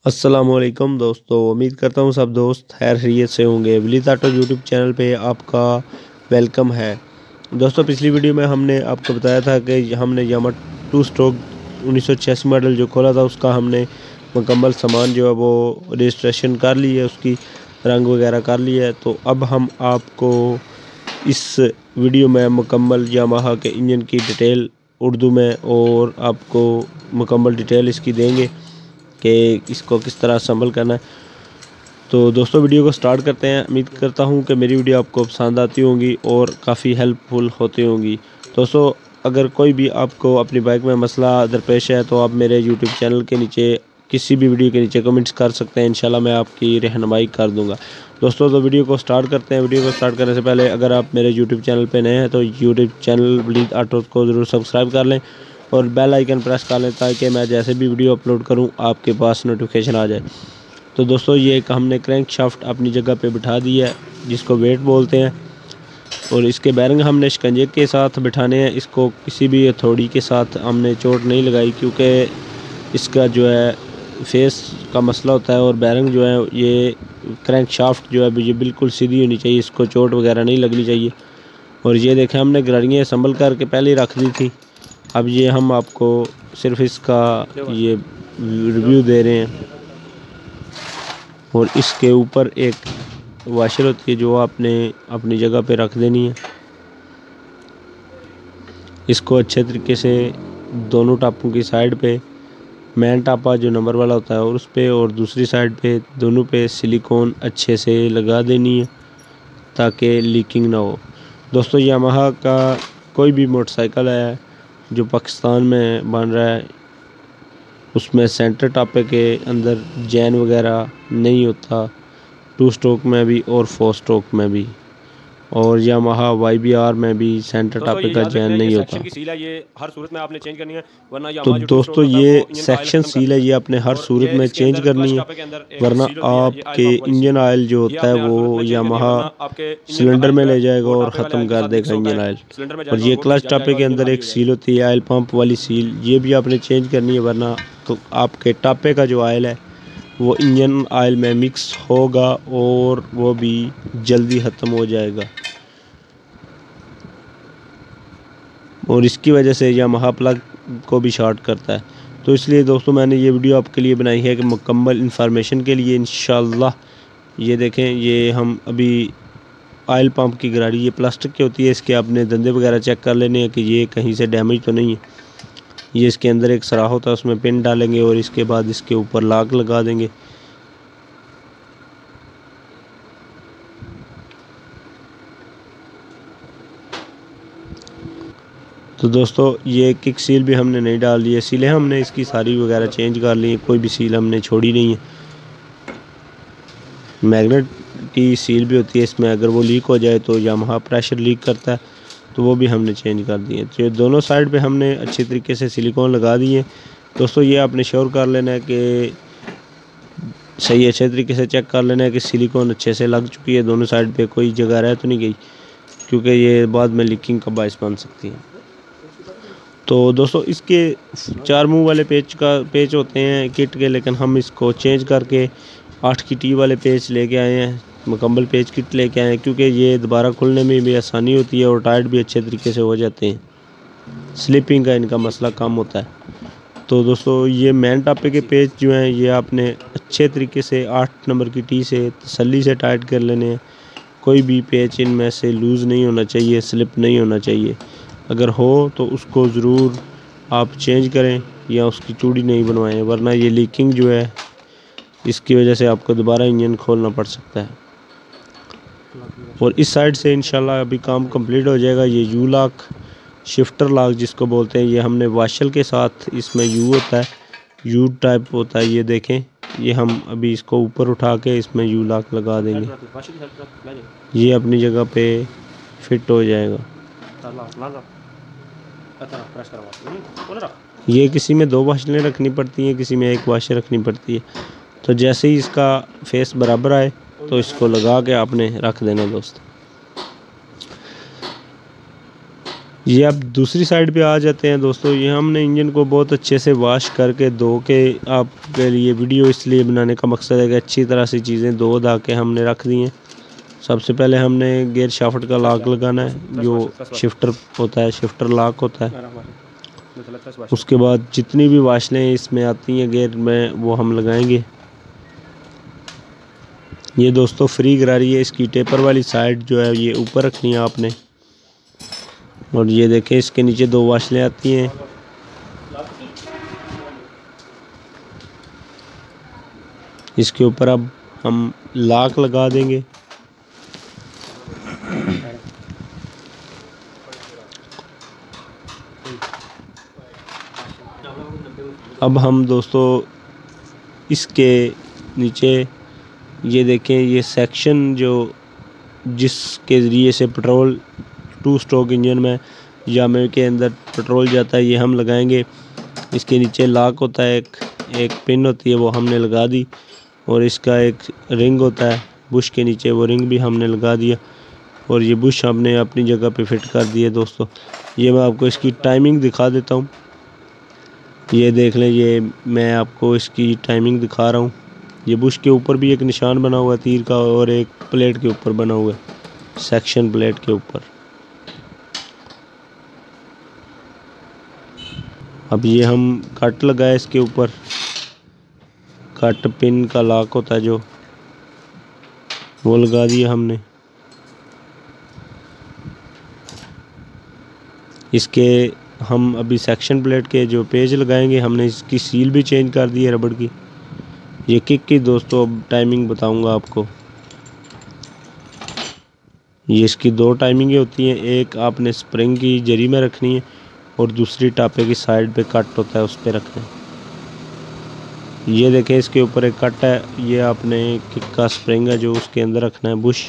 अस्सलामुअलैकुम दोस्तों, उम्मीद करता हूँ सब दोस्त खैर खैरियत से होंगे। विलीत ऑटो यूट्यूब चैनल पे आपका वेलकम है। दोस्तों, पिछली वीडियो में हमने आपको बताया था कि हमने यामा 2 स्ट्रोक 1986 मॉडल जो खोला था उसका हमने मुकम्मल सामान जो है वो रजिस्ट्रेशन कर ली है, उसकी रंग वगैरह कर लिया है। तो अब हम आपको इस वीडियो में मुकम्मल यामाहा के इंजन की डिटेल उर्दू में और आपको मुकम्मल डिटेल इसकी देंगे कि इसको किस तरह संभल करना है। तो दोस्तों, वीडियो को स्टार्ट करते हैं। उम्मीद करता हूं कि मेरी वीडियो आपको पसंद आती होंगी और काफ़ी हेल्पफुल होती होंगी। दोस्तों, अगर कोई भी आपको अपनी बाइक में मसला दरपेश है तो आप मेरे यूट्यूब चैनल के नीचे किसी भी वीडियो के नीचे कमेंट्स कर सकते हैं। इंशाल्लाह मैं आपकी रहनुमाई कर दूंगा। दोस्तों, तो वीडियो को स्टार्ट करते हैं। वीडियो को स्टार्ट करने से पहले अगर आप मेरे यूट्यूब चैनल पर नए हैं तो यूट्यूब चैनल विलीत ऑटो को ज़रूर सब्सक्राइब कर लें और बेल आइकन प्रेस कर लें ताकि मैं जैसे भी वीडियो अपलोड करूं आपके पास नोटिफिकेशन आ जाए। तो दोस्तों, ये एक हमने क्रैंक शाफ्ट अपनी जगह पे बिठा दी है जिसको वेट बोलते हैं, और इसके बैरिंग हमने शिकंजे के साथ बिठाने हैं। इसको किसी भी हथौड़ी के साथ हमने चोट नहीं लगाई क्योंकि इसका जो है फेस का मसला होता है, और बैरिंग जो है ये क्रैंक शाफ्ट जो है ये बिल्कुल सीधी होनी चाहिए, इसको चोट वगैरह नहीं लगनी चाहिए। और ये देखें, हमने गराड़ियाँ संभल करके पहले ही रख दी थी। अब ये हम आपको सिर्फ इसका ये रिव्यू दे रहे हैं। और इसके ऊपर एक वाशर होती है जो आपने अपनी जगह पे रख देनी है। इसको अच्छे तरीके से दोनों टापों की साइड पे, मेन टापा जो नंबर वाला होता है और उस पे, और दूसरी साइड पे दोनों पे सिलिकॉन अच्छे से लगा देनी है ताकि लीकिंग ना हो। दोस्तों, यामाहा का कोई भी मोटरसाइकिल है जो पाकिस्तान में बन रहा है उसमें सेंटर टापे के अंदर जैन वगैरह नहीं होता, 2 स्ट्रोक में भी और 4 स्ट्रोक में भी, और यामाहा YBR में भी सेंटर टापे का जैन नहीं होता। ये हर सूरत में आपने चेंज करनी है, वरना तो दोस्तों, ये सेक्शन सील है, ये आपने हर सूरत में चेंज करनी है, वरना आपके इंजन ऑयल जो होता है वो यामाहा सिलेंडर में ले जाएगा और ख़त्म कर देगा इंजन ऑयल। और ये क्लच टापे के अंदर एक सील होती है ऑयल पंप वाली सील, ये भी आपने चेंज करनी है, वरना तो आपके टापे का जो ऑयल है वो इंजन ऑयल में मिक्स होगा और वो भी जल्दी ख़त्म हो जाएगा, और इसकी वजह से यामाहा प्लग को भी शॉर्ट करता है। तो इसलिए दोस्तों, मैंने ये वीडियो आपके लिए बनाई है कि मुकम्मल इन्फॉर्मेशन के लिए। इंशाल्लाह ये देखें, ये हम अभी ऑयल पंप की गराड़ी, ये प्लास्टिक की होती है, इसके अपने धंधे वगैरह चेक कर लेने हैं कि ये कहीं से डैमेज तो नहीं है। ये इसके अंदर एक सराख होता है, उसमें पिन डालेंगे और इसके बाद इसके ऊपर लॉक लगा देंगे। तो दोस्तों, ये किक सील भी हमने नहीं डाल दी है, सीलें हमने इसकी सारी वगैरह चेंज कर ली है, कोई भी सील हमने छोड़ी नहीं है। मैग्नेट की सील भी होती है इसमें, अगर वो लीक हो जाए तो यामाहा प्रेशर लीक करता है, तो वो भी हमने चेंज कर दी है। तो दोनों साइड पे हमने अच्छी तरीके से सिलिकॉन लगा दिए। दोस्तों, ये आपने श्योर कर लेना है कि सही, अच्छे तरीके से चेक कर लेना है कि सिलिकॉन अच्छे से लग चुकी है दोनों साइड पे, कोई जगह रह तो नहीं गई, क्योंकि ये बाद में लीकिंग का बायस बन सकती है। तो दोस्तों, इसके 4 मुंह वाले पेच होते हैं किट के, लेकिन हम इसको चेंज करके 8 की टी वाले पेच लेके आए हैं, मुकम्मल पेच किट लेके आए हैं, क्योंकि ये दोबारा खुलने में भी आसानी होती है और टाइट भी अच्छे तरीके से हो जाते हैं, स्लिपिंग का इनका मसला कम होता है। तो दोस्तों, ये मेन टापे के पेच जो हैं ये आपने अच्छे तरीके से 8 नंबर की टी से तसल्ली से टाइट कर लेने हैं। कोई भी पेच इनमें से लूज़ नहीं होना चाहिए, स्लिप नहीं होना चाहिए। अगर हो तो उसको ज़रूर आप चेंज करें या उसकी चूड़ी नहीं बनवाएं, वरना ये लीकिंग जो है इसकी वजह से आपको दोबारा इंजन खोलना पड़ सकता है। और इस साइड से इंशाल्लाह अभी काम कंप्लीट हो जाएगा। ये यू लॉक, शिफ्टर लॉक जिसको बोलते हैं, ये हमने वाशल के साथ, इसमें यू होता है, यू टाइप होता है, ये देखें, ये हम अभी इसको ऊपर उठा के इसमें यू लॉक लगा देंगे, ये अपनी जगह पे फिट हो जाएगा। ये किसी में 2 वाशलें रखनी पड़ती हैं, किसी में 1 वाशर रखनी पड़ती है। तो जैसे ही इसका फेस बराबर आए तो इसको लगा के आपने रख देना दोस्त। ये अब दूसरी साइड पे आ जाते हैं दोस्तों। ये हमने इंजन को बहुत अच्छे से वॉश करके धो के आपके लिए वीडियो इसलिए बनाने का मकसद है कि अच्छी तरह से चीज़ें धो धा के हमने रख दी हैं। सबसे पहले हमने गियर शाफ्ट का लॉक लगाना है, जो शिफ्टर होता है, शिफ्टर लॉक होता है। उसके बाद जितनी भी वाशलें इसमें आती हैं गियर में वो हम लगाएंगे। ये दोस्तों फ्री गरारी है, इसकी टेपर वाली साइड जो है ये ऊपर रखनी है आपने। और ये देखें इसके नीचे 2 वाशलें आती हैं। इसके ऊपर अब हम लॉक लगा देंगे। अब हम दोस्तों इसके नीचे ये देखें, ये सेक्शन जो जिसके ज़रिए से पेट्रोल 2 स्ट्रोक इंजन में जामे के अंदर पेट्रोल जाता है ये हम लगाएंगे। इसके नीचे लॉक होता है, एक पिन होती है वो हमने लगा दी। और इसका एक रिंग होता है बुश के नीचे, वो रिंग भी हमने लगा दिया। और ये बुश हमने अपनी जगह पे फिट कर दिए दोस्तों। ये मैं आपको इसकी टाइमिंग दिखा देता हूँ। ये देख लें, ये मैं आपको इसकी टाइमिंग दिखा रहा हूँ। ये बुश के ऊपर भी एक निशान बना हुआ है तीर का, और एक प्लेट के ऊपर बना हुआ है, सेक्शन प्लेट के ऊपर। अब ये हम कट लगाए इसके ऊपर, कट पिन का लॉक होता है जो, वो लगा दिया हमने। इसके हम अभी सेक्शन प्लेट के जो पेज लगाएंगे, हमने इसकी सील भी चेंज कर दी है रबड़ की। ये किक की दोस्तों अब टाइमिंग बताऊंगा आपको। ये इसकी 2 टाइमिंगें होती हैं, एक आपने स्प्रिंग की जरी में रखनी है और दूसरी टापे की साइड पे कट होता है उस पर रखना है। ये देखें इसके ऊपर एक कट है, ये आपने किक का स्प्रिंग है जो उसके अंदर रखना है बुश।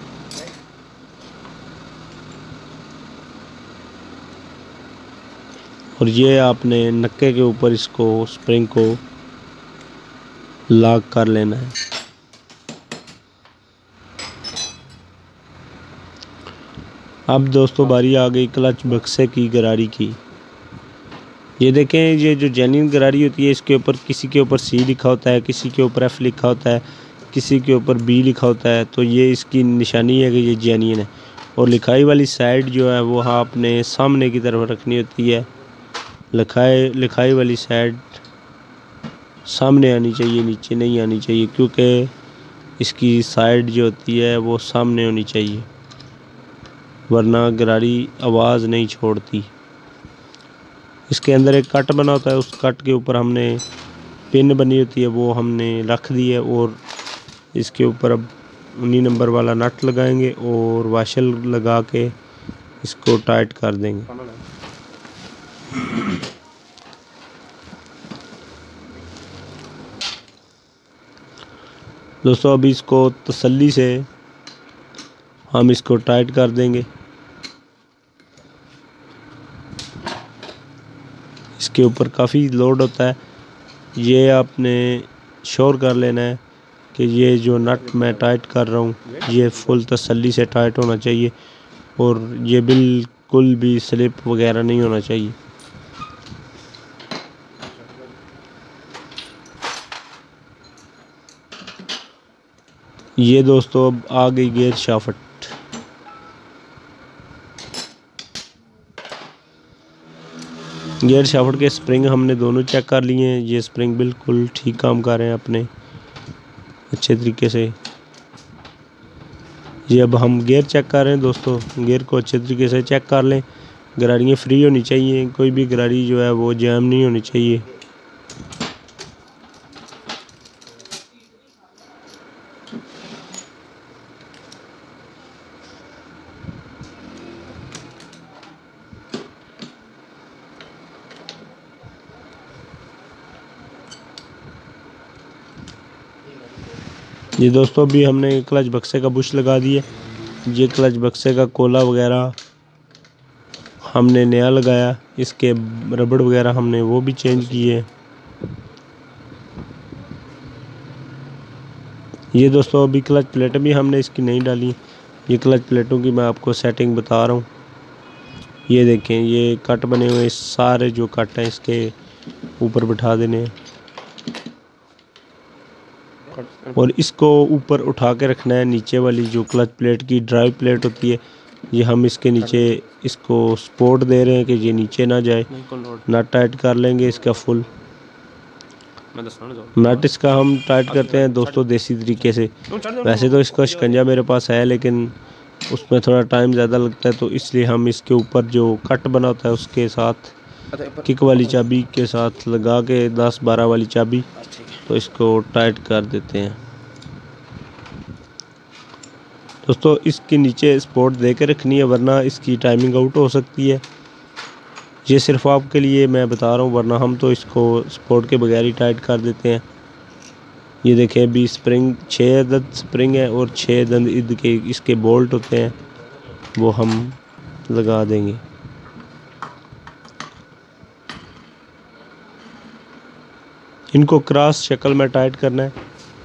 और ये आपने नक्के के ऊपर इसको स्प्रिंग को लॉक कर लेना है। अब दोस्तों बारी आ गई क्लच बक्से की गरारी की। ये देखें, ये जो जेन्युइन गरारी होती है इसके ऊपर किसी के ऊपर C लिखा होता है, किसी के ऊपर F लिखा होता है, किसी के ऊपर B लिखा होता है। तो ये इसकी निशानी है कि ये जेन्युइन है। और लिखाई वाली साइड जो है वो आपने सामने की तरफ रखनी होती है। लिखाई वाली साइड सामने आनी चाहिए, नीचे नहीं आनी चाहिए, क्योंकि इसकी साइड जो होती है वो सामने होनी चाहिए, वरना गरारी आवाज़ नहीं छोड़ती। इसके अंदर एक कट बना होता है, उस कट के ऊपर हमने पिन बनी होती है वो हमने रख दी है। और इसके ऊपर अब 19 नंबर वाला नट लगाएंगे और वाशर लगा के इसको टाइट कर देंगे। दोस्तों अभी इसको तसल्ली से हम इसको टाइट कर देंगे। इसके ऊपर काफ़ी लोड होता है, ये आपने श्योर कर लेना है कि ये जो नट मैं टाइट कर रहा हूँ ये फुल तसल्ली से टाइट होना चाहिए और ये बिल्कुल भी स्लिप वगैरह नहीं होना चाहिए। ये दोस्तों अब आ गई गियर शाफ्ट। गियर शाफ्ट के स्प्रिंग हमने दोनों चेक कर लिए हैं, ये स्प्रिंग बिल्कुल ठीक काम कर रहे हैं अपने अच्छे तरीके से। ये अब हम गियर चेक कर रहे हैं दोस्तों, गियर को अच्छे तरीके से चेक कर लें। गरारियाँ फ्री होनी चाहिए, कोई भी गरारी जो है वो जैम नहीं होनी चाहिए। ये दोस्तों भी हमने क्लच बक्से का बुश लगा दिया। ये क्लच बक्से का कोला वगैरह हमने नया लगाया, इसके रबड़ वगैरह हमने वो भी चेंज किए। ये दोस्तों अभी क्लच प्लेटें भी हमने इसकी नहीं डाली। ये क्लच प्लेटों की मैं आपको सेटिंग बता रहा हूँ। ये देखें, ये कट बने हुए सारे जो कट हैं इसके ऊपर बिठा देने हैं और इसको ऊपर उठा के रखना है। नीचे वाली जो क्लच प्लेट की ड्राइव प्लेट होती है, ये हम इसके नीचे इसको सपोर्ट दे रहे हैं कि ये नीचे ना जाए। नट टाइट कर लेंगे इसका फुल। नट इसका हम टाइट करते हैं दोस्तों देसी तरीके से। वैसे तो इसका शिकंजा मेरे पास है, लेकिन उसमें थोड़ा टाइम ज़्यादा लगता है, तो इसलिए हम इसके ऊपर जो कट बना होता है उसके साथ किक वाली चाबी के साथ लगा के 10-12 वाली चाबी, तो इसको टाइट कर देते हैं दोस्तों। इसके नीचे सपोर्ट दे के रखनी है, वरना इसकी टाइमिंग आउट हो सकती है। ये सिर्फ आपके लिए मैं बता रहा हूँ, वरना हम तो इसको सपोर्ट के बगैर ही टाइट कर देते हैं। ये देखें, अभी स्प्रिंग 6 अदद स्प्रिंग है और 6 अदद ईद के इसके बोल्ट होते हैं, वो हम लगा देंगे। इनको क्रॉस शक्ल में टाइट करना है।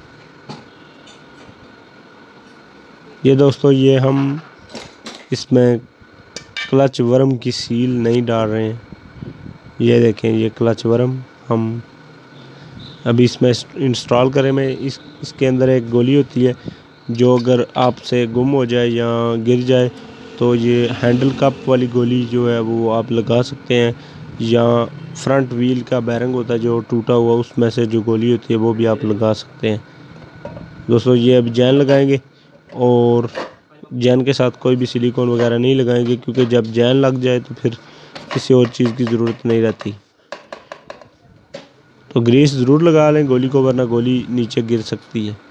ये दोस्तों, ये हम इसमें क्लच वर्म की सील नहीं डाल रहे हैं। ये देखें, ये क्लच वर्म हम अभी इसमें इंस्टॉल करें में इसके अंदर एक गोली होती है, जो अगर आपसे गुम हो जाए या गिर जाए तो ये हैंडल कप वाली गोली जो है वो आप लगा सकते हैं, या फ्रंट व्हील का बैरिंग होता है जो टूटा हुआ, उसमें से जो गोली होती है वो भी आप लगा सकते हैं दोस्तों। ये अब जैन लगाएंगे और जैन के साथ कोई भी सिलिकॉन वगैरह नहीं लगाएंगे, क्योंकि जब जैन लग जाए तो फिर किसी और चीज़ की ज़रूरत नहीं रहती। तो ग्रीस ज़रूर लगा लें गोली को, वरना गोली नीचे गिर सकती है।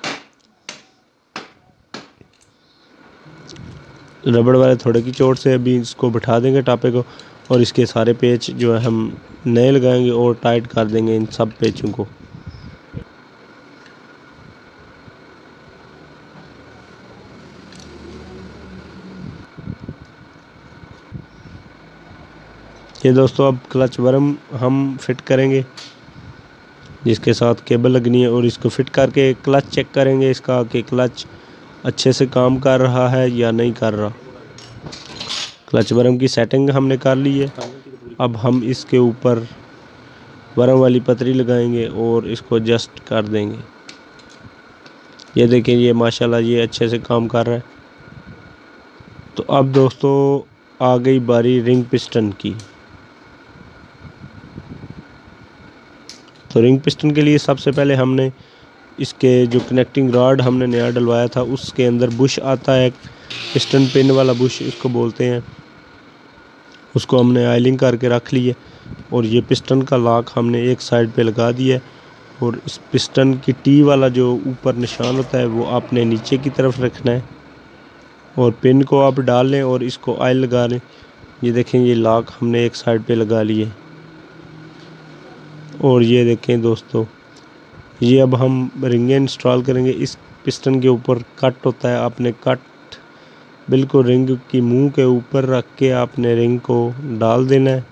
रबड़ वाले थोड़े की चोट से अभी इसको बिठा देंगे टापे को, और इसके सारे पेच जो है हम नए लगाएंगे और टाइट कर देंगे इन सब पेचों को। ये दोस्तों, अब क्लच वर्म हम फिट करेंगे, जिसके साथ केबल लगनी है, और इसको फिट करके क्लच चेक करेंगे इसका कि क्लच अच्छे से काम कर रहा है या नहीं कर रहा। क्लच वर्म की सेटिंग हमने कर ली है। अब हम इसके ऊपर वर्म वाली पतरी लगाएंगे और इसको एडजस्ट कर देंगे। ये देखें, ये माशाल्लाह ये अच्छे से काम कर रहा है। तो अब दोस्तों आ गई बारी रिंग पिस्टन की। तो रिंग पिस्टन के लिए सबसे पहले हमने इसके जो कनेक्टिंग रॉड हमने नया डलवाया था, उसके अंदर बुश आता है, पिस्टन पिन वाला बुश इसको बोलते हैं, उसको हमने आयलिंग करके रख ली है। और ये पिस्टन का लॉक हमने एक साइड पे लगा दिया है, और इस पिस्टन की टी वाला जो ऊपर निशान होता है वो आपने नीचे की तरफ रखना है, और पिन को आप डाल लें और इसको आयल लगा लें। ये देखें, ये लॉक हमने एक साइड पे लगा लिए। और ये देखें दोस्तों, ये अब हम रिंगें इंस्टॉल करेंगे। इस पिस्टन के ऊपर कट होता है, आपने कट बिल्कुल रिंग की मुंह के ऊपर रख के आपने रिंग को डाल देना है,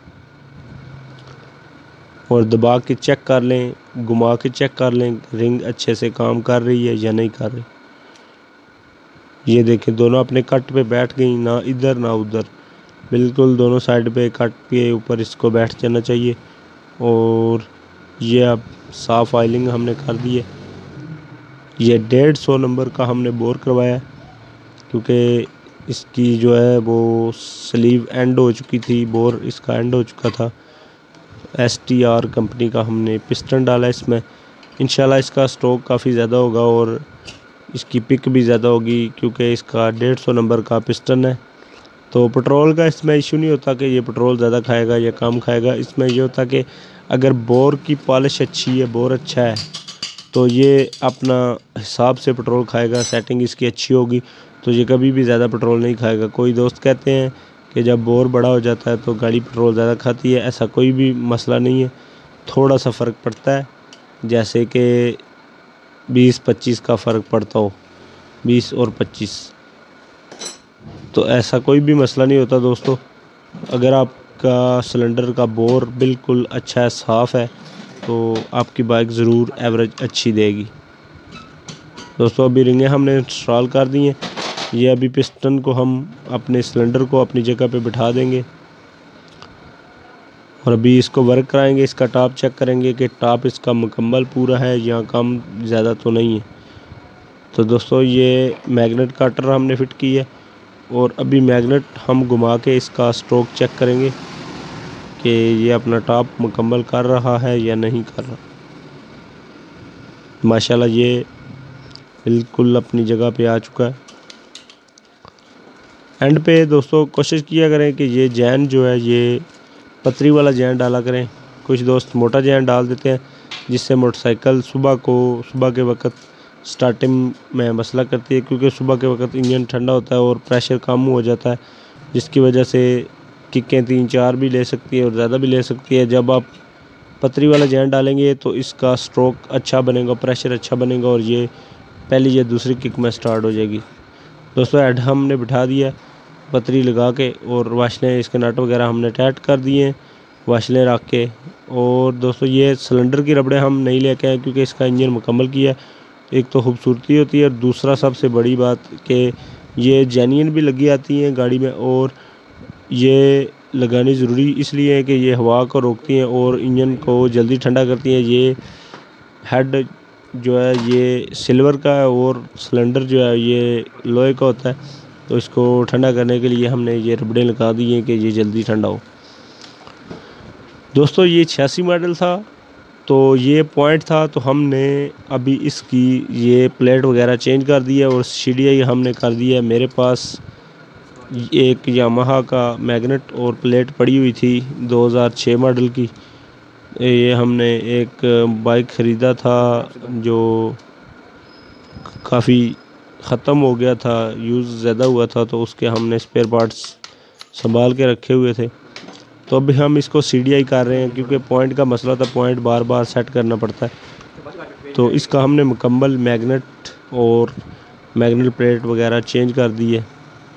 और दबा के चेक कर लें, घुमा के चेक कर लें रिंग अच्छे से काम कर रही है या नहीं कर रही। ये देखें, दोनों अपने कट पे बैठ गई, ना इधर ना उधर, बिल्कुल दोनों साइड पे कट के ऊपर इसको बैठ जाना चाहिए। और ये अब साफ ऑयलिंग हमने कर दी है। ये 150 नंबर का हमने बोर करवाया, क्योंकि इसकी जो है वो स्लीव एंड हो चुकी थी, बोर इसका एंड हो चुका था। STR कंपनी का हमने पिस्टन डाला इसमें। इंशाल्लाह इसका स्टॉक काफ़ी ज़्यादा होगा और इसकी पिक भी ज़्यादा होगी, क्योंकि इसका 150 नंबर का पिस्टन है। तो पेट्रोल का इसमें इशू नहीं होता कि ये पेट्रोल ज़्यादा खाएगा या कम खाएगा। इसमें ये होता कि अगर बोर की पॉलिश अच्छी है, बोर अच्छा है, तो ये अपना हिसाब से पेट्रोल खाएगा। सेटिंग इसकी अच्छी होगी तो ये कभी भी ज़्यादा पेट्रोल नहीं खाएगा। कोई दोस्त कहते हैं कि जब बोर बड़ा हो जाता है तो गाड़ी पेट्रोल ज़्यादा खाती है, ऐसा कोई भी मसला नहीं है। थोड़ा सा फ़र्क पड़ता है, जैसे कि 20-25 का फ़र्क पड़ता हो, 20 और 25, तो ऐसा कोई भी मसला नहीं होता दोस्तों। अगर आपका सिलेंडर का बोर बिल्कुल अच्छा है, साफ़ है, तो आपकी बाइक ज़रूर एवरेज अच्छी देगी दोस्तों। अभी रिंगें हमने इंस्टॉल कर दी हैं। ये अभी पिस्टन को हम अपने सिलेंडर को अपनी जगह पे बिठा देंगे और अभी इसको वर्क कराएंगे। इसका टॉप चेक करेंगे कि टॉप इसका मुकम्मल पूरा है या कम ज़्यादा तो नहीं है। तो दोस्तों ये मैग्नेट कटर हमने फिट की है और अभी मैग्नेट हम घुमा के इसका स्ट्रोक चेक करेंगे कि ये अपना टॉप मुकम्मल कर रहा है या नहीं कर रहा। माशाल्लाह ये बिल्कुल अपनी जगह पे आ चुका है। एंड पे दोस्तों कोशिश किया करें कि ये जैन जो है ये पतरी वाला जैन डाला करें। कुछ दोस्त मोटा जैन डाल देते हैं जिससे मोटरसाइकिल सुबह के वक्त स्टार्टिंग में मसला करती है, क्योंकि सुबह के वक्त इंजन ठंडा होता है और प्रेशर कम हो जाता है, जिसकी वजह से किकें 3-4 भी ले सकती है और ज़्यादा भी ले सकती है। जब आप पतरी वाला जैन डालेंगे तो इसका स्ट्रोक अच्छा बनेगा, प्रेशर अच्छा बनेगा और ये पहली या दूसरी किक में स्टार्ट हो जाएगी। दोस्तों हेड हमने बिठा दिया पतरी लगा के और वाशलें इसके नट वगैरह हमने टाइट कर दिए वाशलें रख के। और दोस्तों ये सिलेंडर की रबड़े हम नहीं लेके आए क्योंकि इसका इंजन मुकम्मल किया है। एक तो खूबसूरती होती है और दूसरा सबसे बड़ी बात कि ये जेन्युइन भी लगी आती हैं गाड़ी में, और ये लगानी ज़रूरी इसलिए है कि ये हवा को रोकती हैं और इंजन को जल्दी ठंडा करती हैं। ये हेड जो है ये सिल्वर का है और सिलेंडर जो है ये लोहे का होता है, तो इसको ठंडा करने के लिए हमने ये रबड़े लगा दी हैं कि ये जल्दी ठंडा हो। दोस्तों ये 86 मॉडल था, तो ये पॉइंट था, तो हमने अभी इसकी ये प्लेट वगैरह चेंज कर दी है और CDI हमने कर दी है। मेरे पास एक यामाहा का मैग्नेट और प्लेट पड़ी हुई थी 2006 मॉडल की। ये हमने एक बाइक ख़रीदा था जो काफ़ी ख़त्म हो गया था, यूज़ ज़्यादा हुआ था, तो उसके हमने स्पेयर पार्ट्स संभाल के रखे हुए थे। तो अभी हम इसको CDI कर रहे हैं क्योंकि पॉइंट का मसला था, पॉइंट बार बार सेट करना पड़ता है। तो इसका हमने मुकम्मल मैग्नेट और मैग्नेट प्लेट वगैरह चेंज कर दी है।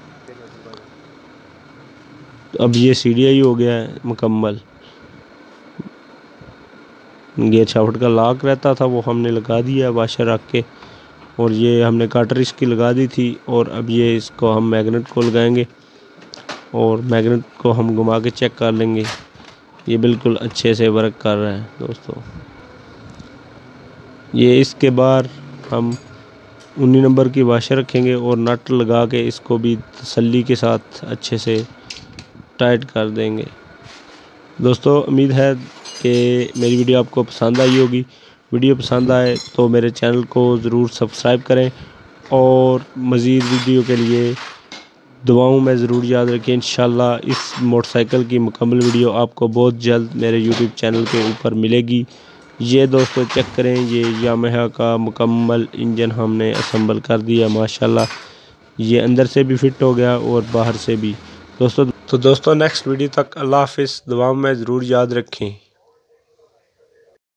अब ये CDI हो गया है मुकम्मल। गियर शाफ्ट का लॉक रहता था वो हमने लगा दिया वाशर रख के, और ये हमने कटर इसकी लगा दी थी। और अब ये इसको हम मैग्नेट को लगाएंगे और मैग्नेट को हम घुमा के चेक कर लेंगे। ये बिल्कुल अच्छे से वर्क कर रहा है दोस्तों। ये इसके बाद हम 19 नंबर की वाशर रखेंगे और नट लगा के इसको भी तसल्ली के साथ अच्छे से टाइट कर देंगे। दोस्तों उम्मीद है कि मेरी वीडियो आपको पसंद आई होगी। वीडियो पसंद आए तो मेरे चैनल को ज़रूर सब्सक्राइब करें और मज़ीद वीडियो के लिए दुआओं में ज़रूर याद रखें। इंशाल्लाह इस मोटरसाइकिल की मुकम्मल वीडियो आपको बहुत जल्द मेरे YouTube चैनल के ऊपर मिलेगी। ये दोस्तों चेक करें, ये यामाहा का मुकम्मल इंजन हमने असम्बल कर दिया माशाल्लाह। ये अंदर से भी फिट हो गया और बाहर से भी। दोस्तों नेक्स्ट वीडियो तक अल्लाह हाफ़िज़। दुआओं में ज़रूर याद रखें।